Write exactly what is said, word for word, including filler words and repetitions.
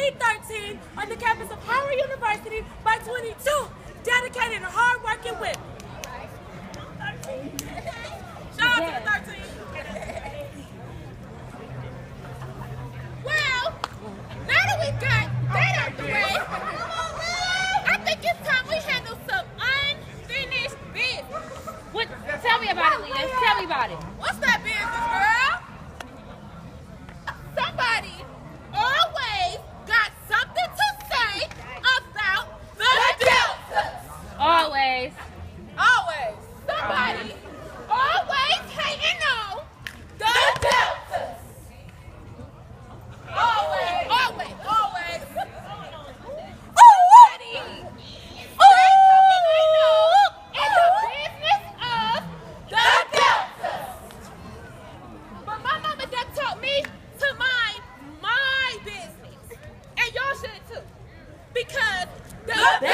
Team thirteen on the campus of Howard University by twenty-two dedicated and hard-working women. Shout out to the thirteen. Well, now that we've got that out the way, I think it's time we handle some unfinished business. What? Tell me about it, Leah. Tell me about it. What's that business, girl? Somebody always got something to say about the Deltas. Always. Always. Somebody always hating on the Deltas. Always. Always. Always. Somebody in the business of the Deltas. But my mama done taught me to mind my business. And y'all should too. Because the